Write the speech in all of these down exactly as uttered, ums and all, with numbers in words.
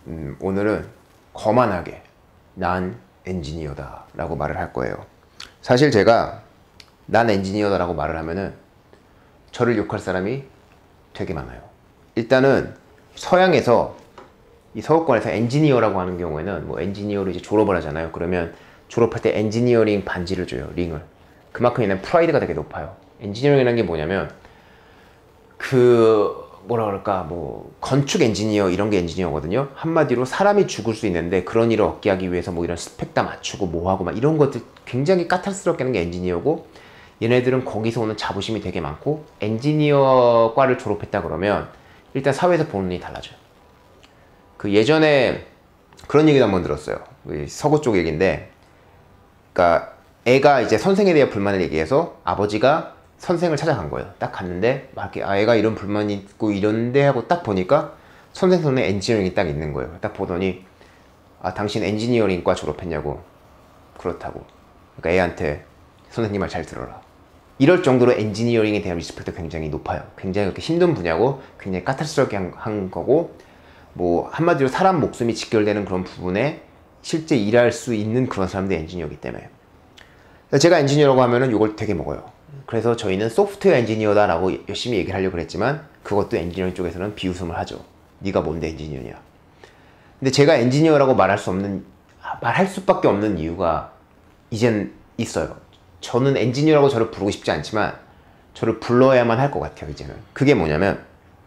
음, 오늘은 거만하게 난 엔지니어다 라고 말을 할 거예요. 사실 제가 난 엔지니어다 라고 말을 하면은 저를 욕할 사람이 되게 많아요. 일단은 서양에서 이 서구권에서 엔지니어라고 하는 경우에는 뭐 엔지니어로 이제 졸업을 하잖아요. 그러면 졸업할 때 엔지니어링 반지를 줘요. 링을. 그만큼 얘는 프라이드가 되게 높아요. 엔지니어링이라는 게 뭐냐면 그 뭐라 그럴까 뭐 건축 엔지니어 이런 게 엔지니어거든요. 한마디로 사람이 죽을 수 있는데 그런 일을 얻게 하기 위해서 뭐 이런 스펙 다 맞추고 뭐하고 막 이런 것들 굉장히 까탈스럽게 하는 게 엔지니어고, 얘네들은 거기서 오는 자부심이 되게 많고, 엔지니어과를 졸업했다 그러면 일단 사회에서 보는 일이 달라져요. 그 예전에 그런 얘기도 한번 들었어요. 서구 쪽 얘기인데, 그러니까 애가 이제 선생에 대해 불만을 얘기해서 아버지가 선생을 찾아간 거예요. 딱 갔는데 막 이렇게 아 애가 이런 불만이 있고 이런데 하고 딱 보니까 선생 손에 엔지니어링이 딱 있는 거예요. 딱 보더니 아 당신 엔지니어링과 졸업했냐고. 그렇다고. 그러니까 애한테 선생님 말 잘 들어라. 이럴 정도로 엔지니어링에 대한 리스펙트가 굉장히 높아요. 굉장히 그렇게 힘든 분야고 굉장히 까탈스럽게 한, 한 거고, 뭐 한마디로 사람 목숨이 직결되는 그런 부분에 실제 일할 수 있는 그런 사람들이 엔지니어이기 때문에. 제가 엔지니어라고 하면은 이걸 되게 먹어요. 그래서 저희는 소프트웨어 엔지니어다 라고 열심히 얘기를 하려고 그랬지만 그것도 엔지니어링 쪽에서는 비웃음을 하죠. 네가 뭔데 엔지니어냐. 근데 제가 엔지니어라고 말할 수 없는, 말할 수밖에 없는 이유가 이젠 있어요. 저는 엔지니어라고 저를 부르고 싶지 않지만 저를 불러야만 할 것 같아요. 이제는 그게 뭐냐면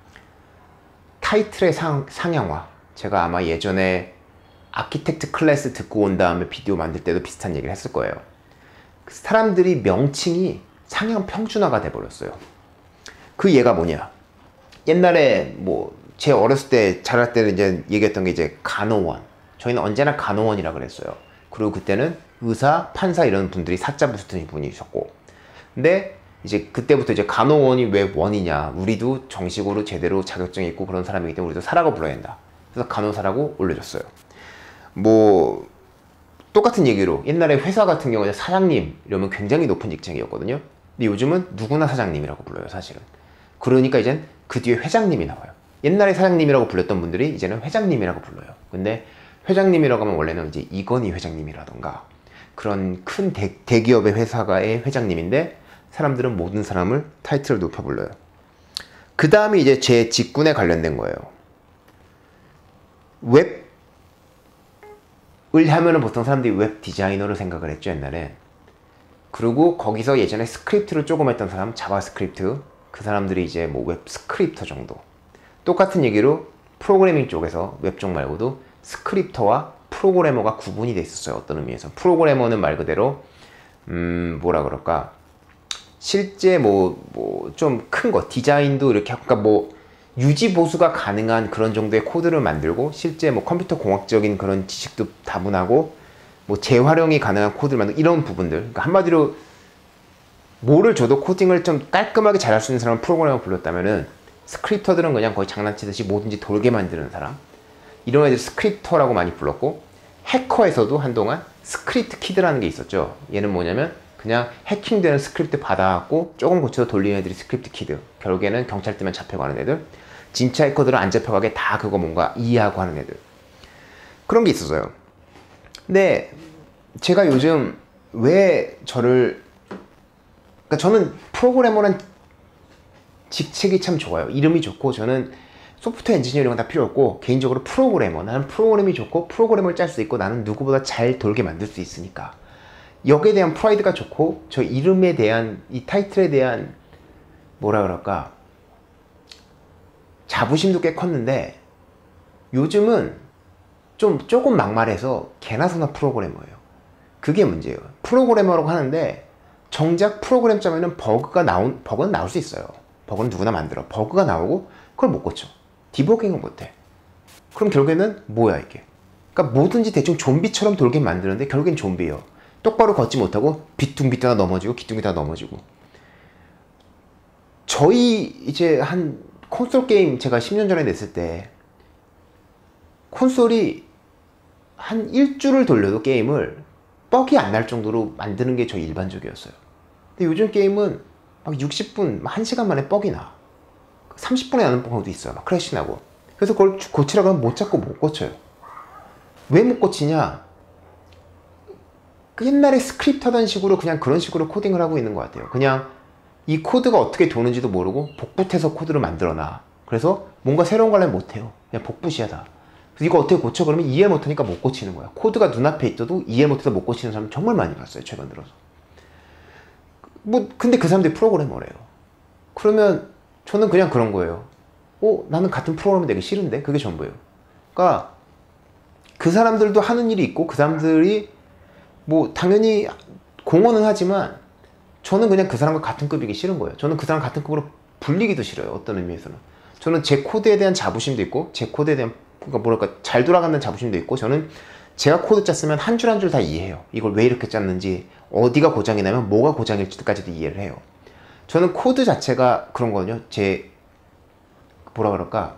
타이틀의 상, 상향화. 제가 아마 예전에 아키텍트 클래스 듣고 온 다음에 비디오 만들 때도 비슷한 얘기를 했을 거예요. 사람들이 명칭이 상향 평준화가 돼버렸어요. 그 예가 뭐냐, 옛날에 뭐 제 어렸을 때 자랄 때는 이제 얘기했던 게 이제 간호원, 저희는 언제나 간호원이라 그랬어요. 그리고 그때는 의사, 판사 이런 분들이 사자 붙은 분이셨고, 근데 이제 그때부터 이제 간호원이 왜 원이냐, 우리도 정식으로 제대로 자격증이 있고 그런 사람이기 때문에 우리도 사라고 불러야 된다. 그래서 간호사라고 올려줬어요. 뭐 똑같은 얘기로 옛날에 회사 같은 경우에 사장님 이러면 굉장히 높은 직책이었거든요. 근데 요즘은 누구나 사장님이라고 불러요, 사실은. 그러니까 이젠 그 뒤에 회장님이 나와요. 옛날에 사장님이라고 불렸던 분들이 이제는 회장님이라고 불러요. 근데 회장님이라고 하면 원래는 이제 이건희 회장님이라던가 그런 큰 대, 대기업의 회사가의 회장님인데, 사람들은 모든 사람을 타이틀을 높여 불러요. 그 다음에 이제 제 직군에 관련된 거예요. 웹을 하면은 보통 사람들이 웹 디자이너로 생각을 했죠, 옛날에. 그리고 거기서 예전에 스크립트를 조금 했던 사람, 자바스크립트, 그 사람들이 이제 뭐 웹 스크립터 정도. 똑같은 얘기로 프로그래밍 쪽에서 웹 쪽 말고도 스크립터와 프로그래머가 구분이 돼 있었어요. 어떤 의미에서 프로그래머는 말 그대로 음 뭐라 그럴까, 실제 뭐 뭐 좀 큰 거 디자인도 이렇게, 그러니까 뭐 유지 보수가 가능한 그런 정도의 코드를 만들고, 실제 뭐 컴퓨터 공학적인 그런 지식도 다분하고 뭐 재활용이 가능한 코드를 만들고 이런 부분들. 그러니까 한마디로 뭐를 줘도 코딩을 좀 깔끔하게 잘할 수 있는 사람을 프로그래머 불렀다면은, 스크립터들은 그냥 거의 장난치듯이 뭐든지 돌게 만드는 사람, 이런 애들 스크립터라고 많이 불렀고, 해커에서도 한동안 스크립트 키드라는 게 있었죠. 얘는 뭐냐면 그냥 해킹되는 스크립트 받아갖고 조금 고쳐서 돌리는 애들이 스크립트 키드. 결국에는 경찰 뜨면 잡혀가는 애들, 진짜 해커들은 안 잡혀가게 다 그거 뭔가 이해하고 하는 애들, 그런 게 있었어요. 근데 제가 요즘 왜 저를, 그러니까 저는 프로그래머란 직책이 참 좋아요. 이름이 좋고, 저는 소프트웨어 엔지니어링은 다 필요 없고 개인적으로 프로그래머, 나는 프로그램이 좋고 프로그램을 짤 수 있고 나는 누구보다 잘 돌게 만들 수 있으니까 여기에 대한 프라이드가 좋고, 저 이름에 대한, 이 타이틀에 대한 뭐라 그럴까, 자부심도 꽤 컸는데 요즘은 좀 조금 막말해서 개나 소나 프로그래머예요. 그게 문제예요. 프로그래머라고 하는데 정작 프로그램 짜면은 버그가 나온, 버그는 나올 수 있어요. 버그는 누구나 만들어. 버그가 나오고 그걸 못 고쳐. 디버깅을 못해. 그럼 결국에는 뭐야 이게? 그러니까 뭐든지 대충 좀비처럼 돌게 만드는데 결국엔 좀비예요. 똑바로 걷지 못하고 비뚱비뚱 넘어지고 기뚱기뚱 넘어지고. 저희 이제 한 콘솔 게임 제가 십 년 전에 냈을 때 콘솔이 한 일주를 돌려도 게임을 뻑이 안 날 정도로 만드는 게 저희 일반적이었어요. 근데 요즘 게임은 막 육십 분, 한 시간 만에 뻑이 나. 삼십 분에 나는 뻑도 있어요. 막 크래시 나고. 그래서 그걸 고치라고 하면 못 찾고 못 고쳐요. 왜 못 고치냐? 그 옛날에 스크립트 하던 식으로 그냥 그런 식으로 코딩을 하고 있는 것 같아요. 그냥 이 코드가 어떻게 도는지도 모르고 복붙해서 코드를 만들어놔. 그래서 뭔가 새로운 걸 하면 못해요. 그냥 복붙이하다. 그래서 이거 어떻게 고쳐? 그러면 이해 못하니까 못 고치는 거야. 코드가 눈앞에 있어도 이해 못해서 못 고치는 사람 정말 많이 봤어요, 최근 들어서. 뭐 근데 그 사람들이 프로그래머래요. 그러면 저는 그냥 그런 거예요. 어? 나는 같은 프로그래머 되기 싫은데? 그게 전부예요. 그러니까 그 사람들도 하는 일이 있고 그 사람들이 뭐 당연히 공헌은 하지만 저는 그냥 그 사람과 같은 급이기 싫은 거예요. 저는 그 사람 같은 급으로 불리기도 싫어요. 어떤 의미에서는. 저는 제 코드에 대한 자부심도 있고 제 코드에 대한 그러니까 뭐랄까 잘 돌아가는 자부심도 있고 저는 제가 코드 짰으면 한 줄 한 줄 다 이해해요. 이걸 왜 이렇게 짰는지 어디가 고장이 나면 뭐가 고장일지까지도 이해를 해요. 저는 코드 자체가 그런 거거든요. 제 뭐라 그럴까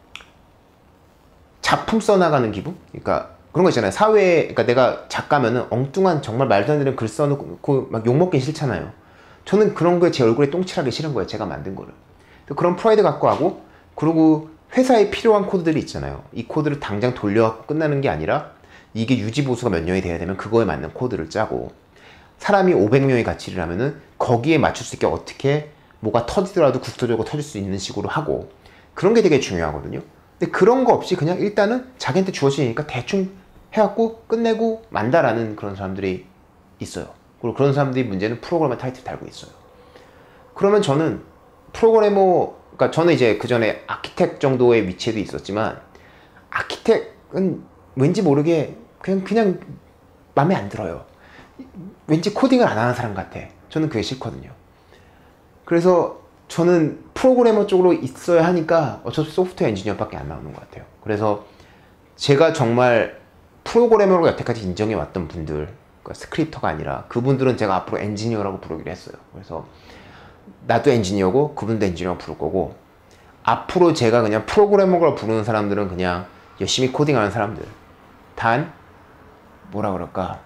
작품 써나가는 기분? 그러니까 그런 거 있잖아요. 사회에 그러니까 내가 작가면은 엉뚱한 정말 말도 안 되는 글 써놓고 막 욕먹긴 싫잖아요. 저는 그런 거에 제 얼굴에 똥칠하기 싫은 거예요. 제가 만든 거를. 그런 프라이드 갖고 하고 그리고 회사에 필요한 코드들이 있잖아요. 이 코드를 당장 돌려갖고 끝나는 게 아니라 이게 유지보수가 몇 년이 돼야 되면 그거에 맞는 코드를 짜고 사람이 오백 명이 같이 일을 하면은 거기에 맞출 수 있게 어떻게 뭐가 터지더라도 국토적으로 터질 수 있는 식으로 하고 그런 게 되게 중요하거든요. 근데 그런 거 없이 그냥 일단은 자기한테 주어지니까 대충 해갖고 끝내고 만다라는 그런 사람들이 있어요. 그리고 그런 사람들이 문제는 프로그래머 타이틀 달고 있어요. 그러면 저는 프로그래머 그러니까 저는 이제 그 전에 아키텍 정도의 위치에도 있었지만 아키텍은 왠지 모르게 그냥 그냥 마음에 안 들어요. 왠지 코딩을 안 하는 사람 같아. 저는 그게 싫거든요. 그래서 저는 프로그래머 쪽으로 있어야 하니까 어차피 소프트웨어 엔지니어밖에 안 나오는 것 같아요. 그래서 제가 정말 프로그래머로 여태까지 인정해 왔던 분들 그러니까 스크립터가 아니라 그분들은 제가 앞으로 엔지니어라고 부르기로 했어요. 그래서 나도 엔지니어고 그분도 엔지니어라고 부를 거고 앞으로 제가 그냥 프로그래머라고 부르는 사람들은 그냥 열심히 코딩하는 사람들. 단 뭐라 그럴까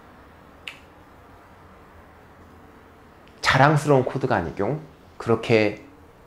자랑스러운 코드가 아닐 경우 그렇게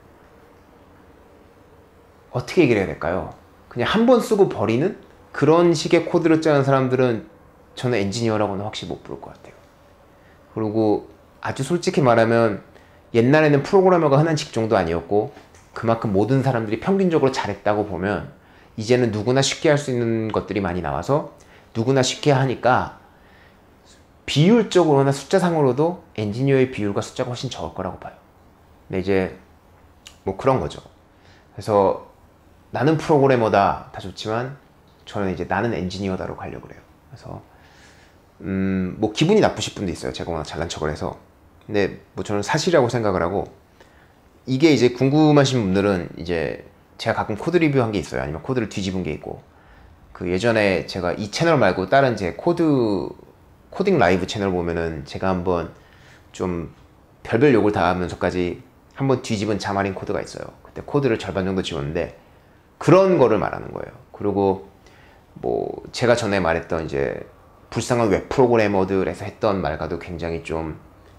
어떻게 얘기를 해야 될까요? 그냥 한 번 쓰고 버리는 그런 식의 코드를 짜는 사람들은 저는 엔지니어라고는 확실히 못 부를 것 같아요. 그리고 아주 솔직히 말하면 옛날에는 프로그래머가 흔한 직종도 아니었고 그만큼 모든 사람들이 평균적으로 잘했다고 보면 이제는 누구나 쉽게 할 수 있는 것들이 많이 나와서 누구나 쉽게 하니까 비율적으로나 숫자상으로도 엔지니어의 비율과 숫자가 훨씬 적을 거라고 봐요. 근데 이제 뭐 그런 거죠. 그래서 나는 프로그래머다 다 좋지만 저는 이제 나는 엔지니어다로 가려고 그래요. 그래서 음 뭐 기분이 나쁘실 분도 있어요. 제가 워낙 잘난 척을 해서. 근데 뭐 저는 사실이라고 생각을 하고 이게 이제 궁금하신 분들은 이제 제가 가끔 코드 리뷰한 게 있어요. 아니면 코드를 뒤집은 게 있고 그 예전에 제가 이 채널 말고 다른 제 코드 코딩 라이브 채널 보면은 제가 한번 좀 별별 욕을 다 하면서까지 한번 뒤집은 자마린 코드가 있어요. 그때 코드를 절반 정도 지웠는데 그런 거를 말하는 거예요. 그리고 뭐 제가 전에 말했던 이제 불쌍한 웹 프로그래머들에서 했던 말과도 굉장히 좀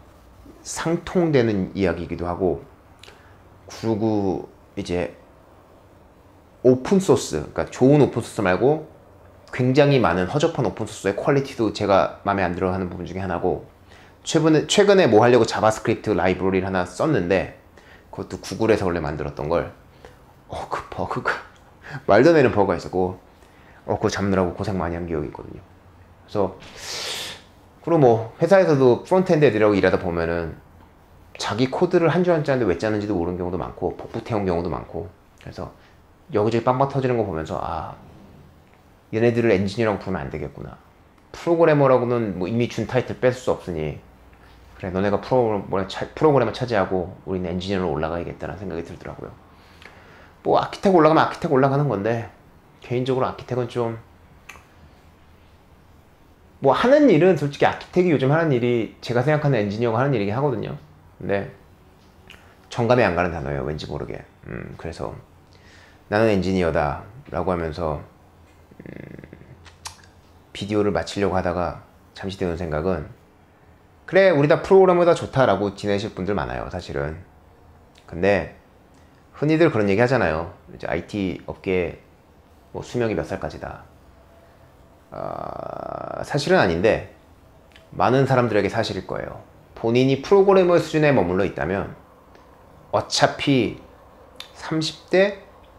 상통되는 이야기이기도 하고 그리고 이제 오픈소스 그러니까 좋은 오픈소스 말고 굉장히 많은 허접한 오픈소스의 퀄리티도 제가 마음에 안 들어 하는 부분 중에 하나고 최근에, 최근에 뭐 하려고 자바스크립트 라이브러리를 하나 썼는데 그것도 구글에서 원래 만들었던 걸 어, 그 버그가 말도 안 되는 버그가 있었고 어, 그거 잡느라고 고생 많이 한 기억이 있거든요. 그래서 그리고 뭐 회사에서도 프론트엔드 애들이라고 일하다 보면은 자기 코드를 한 줄 한 줄 하는데 왜 짜는지도 모르는 경우도 많고 복붙 해온 경우도 많고 그래서 여기저기 빵빵 터지는 거 보면서 아 얘네들을 엔지니어라고 부르면 안 되겠구나. 프로그래머라고는 뭐 이미 준 타이틀 뺄 수 없으니 그래 너네가 프로그래머, 프로그래머 차지하고 우리는 엔지니어로 올라가야겠다는 생각이 들더라고요. 뭐 아키텍 올라가면 아키텍 올라가는 건데 개인적으로 아키텍은 좀 뭐 하는 일은 솔직히 아키텍이 요즘 하는 일이 제가 생각하는 엔지니어가 하는 일이긴 하거든요. 근데 정감이 안 가는 단어예요. 왠지 모르게. 음, 그래서 나는 엔지니어다 라고 하면서 음, 비디오를 마치려고 하다가 잠시 드는 생각은 그래 우리 다 프로그래머다 좋다라고 지내실 분들 많아요. 사실은. 근데 흔히들 그런 얘기 하잖아요. 이제 아이티 업계 뭐 수명이 몇 살까지다. 어, 사실은 아닌데 많은 사람들에게 사실일 거예요. 본인이 프로그래머 수준에 머물러 있다면 어차피 삼십 대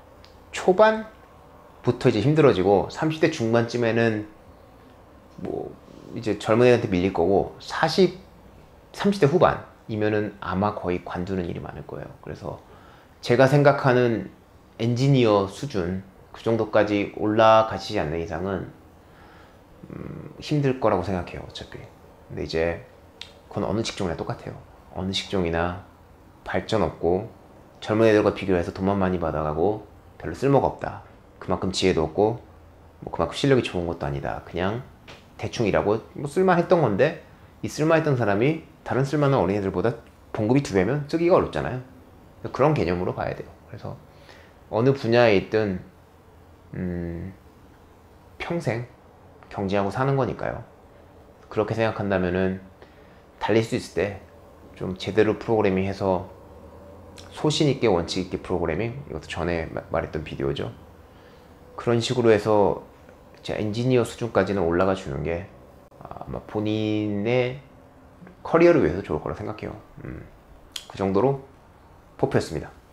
초반부터 이제 힘들어지고 삼십 대 중반쯤에는 뭐 이제 젊은 애한테 밀릴 거고 사십, 삼십 대 후반이면은 아마 거의 관두는 일이 많을 거예요. 그래서 제가 생각하는 엔지니어 수준 그 정도까지 올라가시지 않는 이상은 음, 힘들 거라고 생각해요. 어차피. 근데 이제 그건 어느 직종이나 똑같아요. 어느 직종이나 발전 없고 젊은 애들과 비교해서 돈만 많이 받아가고 별로 쓸모가 없다. 그만큼 지혜도 없고 뭐 그만큼 실력이 좋은 것도 아니다. 그냥 대충 일하고 뭐 쓸만했던 건데 이 쓸만했던 사람이 다른 쓸만한 어린애들보다 봉급이 두 배면 쓰기가 어렵잖아요. 그런 개념으로 봐야 돼요. 그래서 어느 분야에 있든 음, 평생 경쟁하고 사는 거니까요. 그렇게 생각한다면은 달릴 수 있을 때 좀 제대로 프로그래밍 해서 소신 있게 원칙 있게 프로그래밍, 이것도 전에 말했던 비디오죠. 그런 식으로 해서 엔지니어 수준까지는 올라가 주는 게 아마 본인의 커리어를 위해서 좋을 거라 생각해요. 음, 그 정도로 뽑혔습니다.